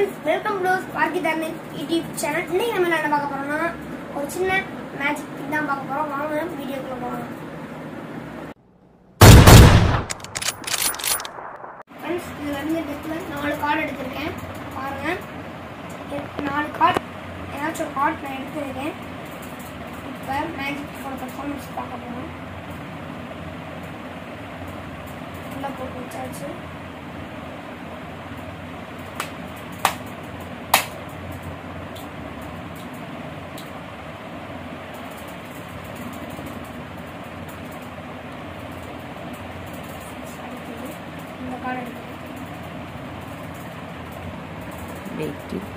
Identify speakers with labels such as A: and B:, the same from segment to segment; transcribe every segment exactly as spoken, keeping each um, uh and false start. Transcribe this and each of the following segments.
A: friends, welcome to Dharaneeth YouTube channel. இன்னைக்கு நம்ம என்ன பார்க்க போறோம்னா ஒரு சின்ன மேஜிக் தான் பார்க்க போறோம். வாங்க வீடியோக்குள்ள போலாம். Friends, இது வந்து டெக்ல நாலு கார்டு எடுத்துர்க்கேன். பாருங்க. நாலு கார்டு ஏதாச்சும் ஒரு கார்டு நான் எடுத்துர்க்கேன். இப்போ மேஜிக் போட பெர்ஃபார்மன்ஸ் பார்க்க போறோம். உள்ள போட்டு வச்சாச்சு.
B: Baked it.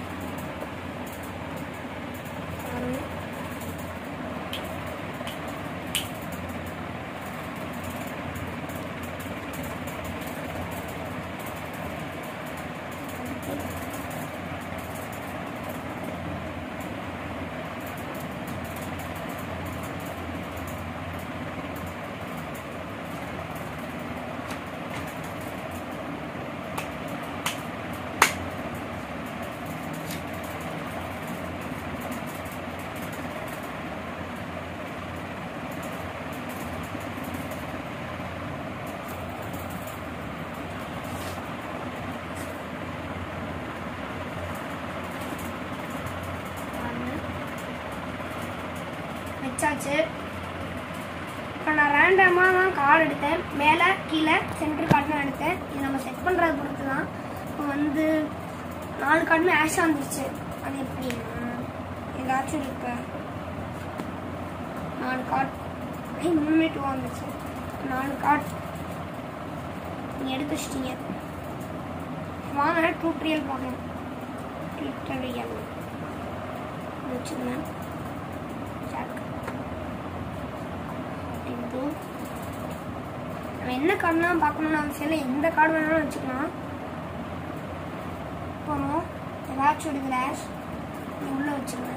B: வச்சாச்சு. இப்போ நான் ரேண்டமாக தான் கார்டு எடுத்தேன். மேலே கீழே சென்டர் கார்டு தான் எடுத்தேன். இது நம்ம செட் பண்ணுறது பொறுத்து தான். இப்போ வந்து நாலு கார்டுமே ஆஷாக வந்துருச்சு. அது எப்படின்னா ஏதாச்சும் இப்போ நாலு கார்டு ஐ மூணுமே டூ வந்துச்சு. நாலு கார்டு நீங்கள் எடுத்து வச்சிட்டீங்க. வாங்க டூட்ரியல் பார்க்கலாம். டூட்ரியல் வச்சுருந்தேன். நம்ம என்ன கார்டுனா பார்க்கணும்னு அவசியம் இல்லை. எந்த கார்டு வேணாலும் வச்சுக்கலாம். போனோம் ஏதாச்சும் ஒரு கிளாஸ் உள்ள வச்சுருவேன்.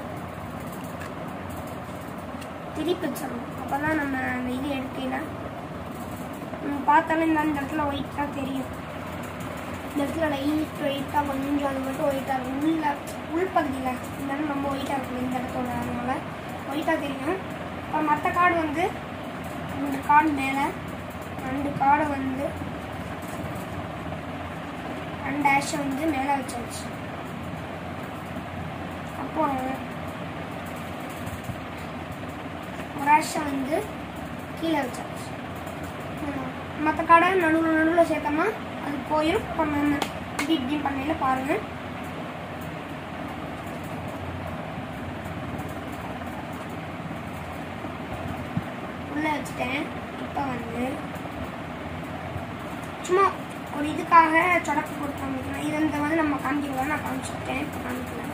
B: திருப்பி வச்சிடணும். அப்போ தான் நம்ம அந்த இது எடுக்கல. நம்ம பார்த்தாலும் இந்த அந்த இடத்துல ஒயிட்டாக தெரியும். இந்த இடத்துல லைட் ஒயிட்டாக கொஞ்சம் அது மட்டும் ஒயிட்டாக இருக்கும். உள்ள உள்பகுதியில் இந்த இடம் ரொம்ப ஒயிட்டாக இருக்கும். இந்த இடத்தோட அதனால ஒயிட்டாக தெரியும். அப்புறம் மற்ற கார்டு வந்து ரெண்டு கார்டு மேலே ரெண்டு கார்டை வந்து ரெண்டு ஆஷை வந்து மேலே வச்சாச்சு. அப்புறம் ஒரு ஆஷை வந்து கீழே வச்சாச்சு. மற்ற கார்டை நடுவில் நடுவில் சேர்த்தோம்னா அது போயிடும். இப்போ நம்ம இப்படி இப்படி பண்ணையில் பாருங்கள். உள்ளே வச்சுட்டேன். இப்போ வந்து சும்மா ஒரு இதுக்காக சொடக்கு போட்டு காமிக்கலாம். இது இந்த வந்து நம்ம காமிக்கலாம். நான் காமிச்சுட்டேன். இப்போ காமிக்கலாம்.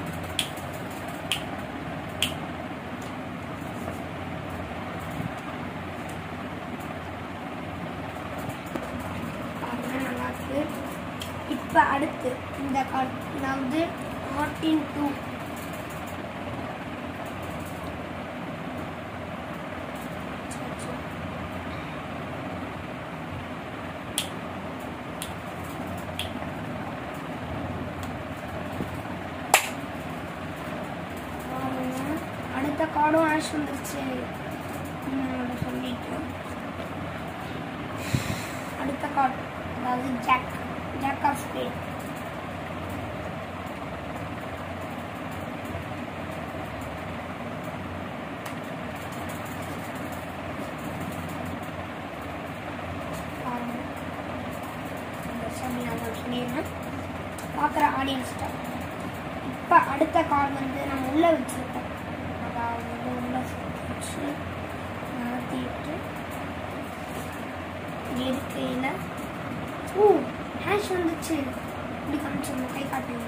B: நல்லா இருக்கு. இப்போ அடுத்து இந்த கார்டு அதாவது ஃபோர்டீன் டூ அடுத்த கார்டும் ஆஷ் வந்துருச்சு சொல்லிட்டு அடுத்த கார்டு அதாவது ஜாக் ஜாக் ஆஃப் ஸ்பேட். பார்க்குற ஆடியன்ஸ் இப்போ அடுத்த கார்டு வந்து நம்ம உள்ளே வச்சுருக்கோம். அதாவது உள்ள வச்சு மாற்றிட்டு இருக்கையில் ஓ ஹேஷ் வந்துச்சு. இப்படி காமிச்சிடணும். கை காட்டுங்க.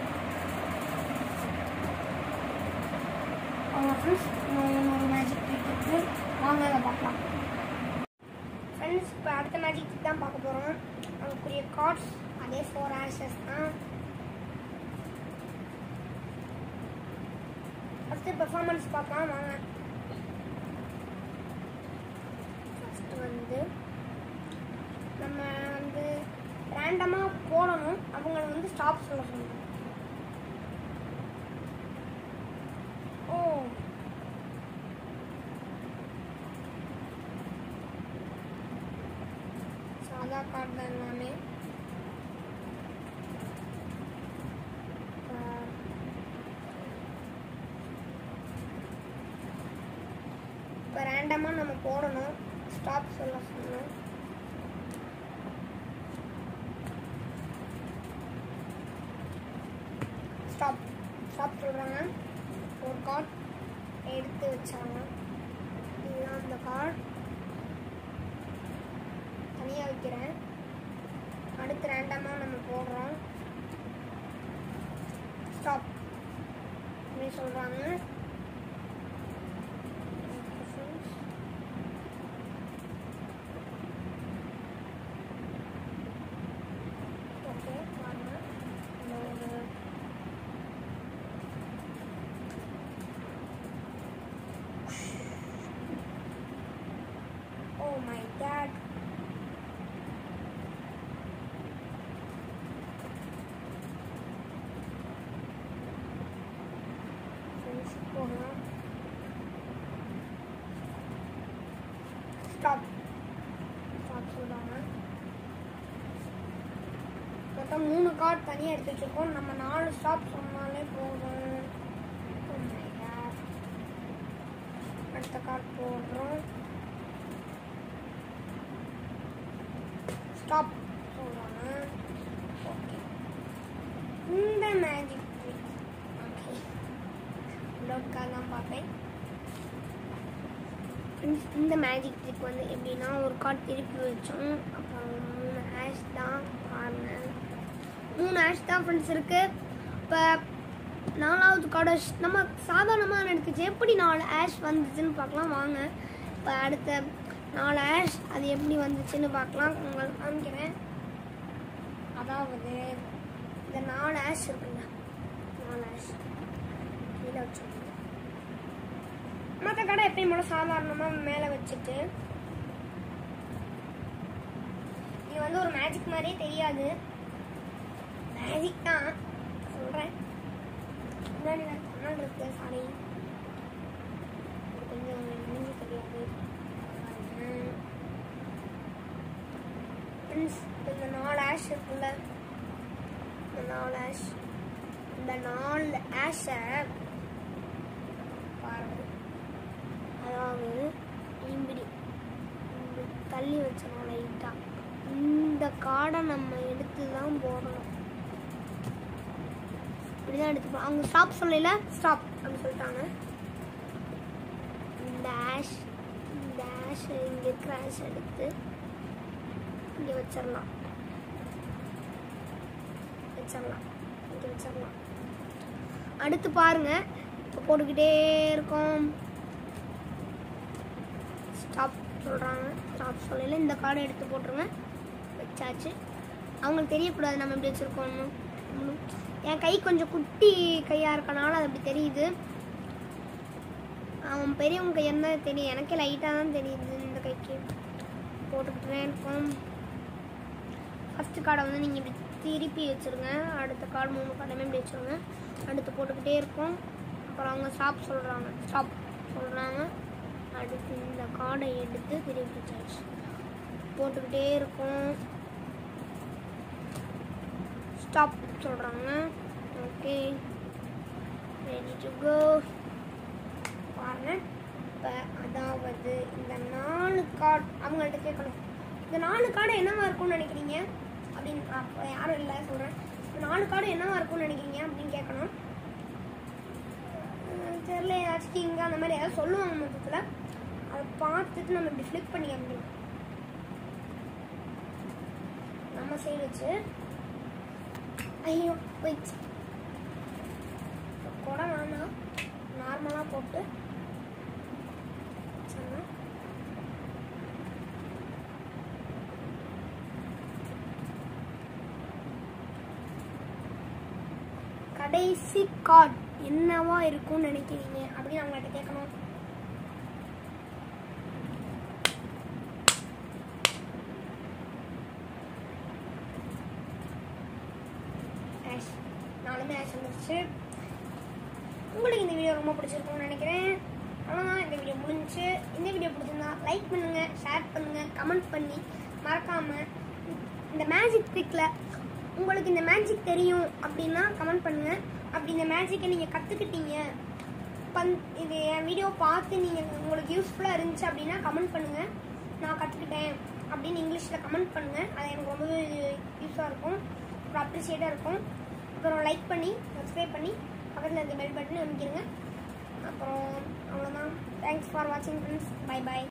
B: அவங்க ஃப்ரெண்ட்ஸ் இன்னொரு மேஜிக் ட்ரிக் இருக்குது. வாங்க அதை பார்க்கலாம். ஃப்ரெண்ட்ஸ் இப்போ அடுத்த மேஜிக் ட்ரிக் தான் பார்க்க போகிறோம். அதுக்குரிய கார்ட்ஸ் அதே ஃபோர் ஆஷஸ் தான். ஃபஸ்ட்டு பெர்ஃபார்மன்ஸ் பார்க்கலாம் வாங்க. ஃபஸ்ட்டு வந்து நம்ம வந்து ரேண்டமாக போடணும். அவங்கள வந்து ஸ்டாப் சொல்ல சொல்லணும். கார்டு தான் எல்லாமே. இப்போ ரேண்டமாக நம்ம போடணும். ஸ்டாப் சொல்ல சொன்னோம். ஸ்டாப் ஸ்டாப் சொல்கிறாங்க. ஒரு கார்டு எடுத்து வச்சாங்க. இதுதான் அந்த கார்டு. தனியாக வைக்கிறேன். அடுத்து ரேண்டமாக நம்ம போடுறோம். ஸ்டாப் அப்படின்னு சொல்கிறாங்க. ஓகே வாங்க. Oh my god. Stop. Stop சொல்லுவாங்க. மொத்தம் மூணு கார்டு தனியாக எடுத்து வச்சிருக்கோம். நம்ம நாலு ஸ்டாப் சொன்னாலே போதும். Oh my god. அடுத்த கார்டு போடுறோம். ஸ்டாப் சொல்கிறாங்க. ஓகே இந்த மேஜிக் ட்ரிக் ஓகே லோக்காக தான் பார்ப்பேன். இந்த மேஜிக் ட்ரிக் வந்து எப்படின்னா ஒரு கார்டு திருப்பி வச்சோம். அப்புறம் மூணு ஹேஷ் தான் பாருங்க. மூணு ஹேஷ் தான் ஃப்ரெண்ட்ஸ் இருக்குது. இப்போ நாலாவது கார்டு நம்ம சாதாரணமாக எடுத்துச்சு. எப்படி நாலு ஹேஷ் வந்துச்சுன்னு பார்க்கலாம் வாங்க. இப்போ அடுத்த நாலு ஹேஷ் அது எப்படி வந்துச்சுன்னு பார்க்கலாம். உங்களுக்கு காமிக்கிறேன். அதாவது இந்த நாலு ஹேஷ் இருக்குல்ல, நாலு ஹேஷ் கீழே வச்சுக்கோங்க. மற்ற கடை எப்பயும் போல சாதாரணமாக மேலே வச்சுட்டு, இது வந்து ஒரு மேஜிக் மாதிரியே தெரியாது. மேஜிக் தான் சொல்கிறேன். முன்னாடி நான் சொன்னால் இருக்கு. சாரி கொஞ்சம் முடிஞ்சு தெரியாது. இந்த நாலு ஆஷ் இருக்குல்ல, இந்த நாலு ஆஷ் இந்த நாலு ஆஷை பாருங்க. அதாவது இப்படி தள்ளி வச்சோம் லைட்டாக. இந்த கார்டை நம்ம எடுத்து தான் போடணும். இப்படிதான் எடுத்துப்போம். அவங்க ஸ்டாப் சொல்லல, ஸ்டாப் அப்படின்னு சொல்லிட்டாங்க. இந்த ஆஷ் இந்த ஆஷ் இங்கே இருக்கிற ஆஷ் எடுத்து இங்கே வச்சிடலாம் வச்சிடலாம் இங்கே வச்சிடலாம். அடுத்து பாருங்க, இப்போ போட்டுக்கிட்டே இருக்கோம். ஸ்டாப் சொல்கிறாங்க. ஸ்டாப் சொல்லல, இந்த கார்டை எடுத்து போட்டுருங்க. வச்சாச்சு. அவங்களுக்கு தெரியக்கூடாது நம்ம எப்படி வச்சுருக்கோம்னு. என் கை கொஞ்சம் குட்டி கையாக இருக்கனால அது அப்படி தெரியுது. அவன் பெரியவங்க கையாக இருந்தால் தெரியும். எனக்கே லைட்டாக தான் தெரியுது. இந்த கைக்கு போட்டுக்கிட்டே இருக்கோம். ஃபஸ்ட்டு கார்டை வந்து நீங்கள் இப்படி திருப்பி வச்சுருங்க. அடுத்த கார்டு மூணு கார்டையுமே இப்படி வச்சுருங்க. அடுத்து போட்டுக்கிட்டே இருக்கும். அப்புறம் அவங்க ஸ்டாப் சொல்கிறாங்க. ஸ்டாப் சொல்கிறாங்க. அடுத்து இந்த கார்டை எடுத்து திருப்பி வச்சாச்சு. போட்டுக்கிட்டே இருக்கும். ஸ்டாப் சொல்கிறாங்க. Okay, ready to go. பாருங்க, இப்போ அதாவது இந்த நாலு கார்டு அவங்கள்ட்ட கேட்கணும். இந்த நாலு கார்டு என்னவா இருக்கும்னு நினைக்கிறீங்க அப்படின்னு. அப்போ யாரும் இல்லை சொல்கிறேன். இந்த நாலு கார்டு என்னவா இருக்கும்னு நினைக்கிறீங்க அப்படின்னு கேட்கணும். தெரியல, ஏதாச்சும் இங்கே அந்த மாதிரி ஏதாவது சொல்லுவாங்க மொத்தத்தில். அதை பார்த்துட்டு நம்ம இப்படி ஃப்ளிப் பண்ணி காமிக்கணும். நம்ம சைடு வச்சு ஐயோ போயிடுச்சு. கூட வேணாம், நார்மலாக போட்டு சொன்னா கடைசி கார்டு என்னவா இருக்கும்னு நினைக்கிறீங்க அப்படின்னு அவங்கள்ட்ட கேட்கணும். நாலுமே ஆஷ் வந்துருச்சு. உங்களுக்கு இந்த வீடியோ ரொம்ப பிடிச்சிருக்கும்னு நினைக்கிறேன். அவ்வளோதான், இந்த வீடியோ முடிஞ்சிச்சு. இந்த வீடியோ பிடிச்சிருந்தா லைக் பண்ணுங்கள், ஷேர் பண்ணுங்கள், கமெண்ட் பண்ணி மறக்காமல்
A: இந்த மேஜிக் ட்ரிக்கில் உங்களுக்கு இந்த மேஜிக் தெரியும் அப்படின்னா கமெண்ட் பண்ணுங்கள். அப்படி இந்த மேஜிக்கை நீங்கள் கற்றுக்கிட்டீங்க, பண் இது என் வீடியோ பார்த்து நீங்கள் உங்களுக்கு யூஸ்ஃபுல்லாக இருந்துச்சு அப்படின்னா கமெண்ட் பண்ணுங்கள். நான் கற்றுக்கிட்டேன் அப்படின்னு இங்கிலீஷில் கமெண்ட் பண்ணுங்கள். அது எனக்கு ரொம்பவே யூஸாக இருக்கும், அப்புறம் அப்ரிஷியேட்டாக இருக்கும். அப்புறம் லைக் பண்ணி சப்ஸ்கிரைப் பண்ணி பக்கத்தில் இருக்க பெல் பட்டன் அமைக்கிடுங்க. அப்புறம் அவ்வளோதான். தேங்க்ஸ் ஃபார் வாட்சிங் ஃப்ரெண்ட்ஸ். பை பாய்.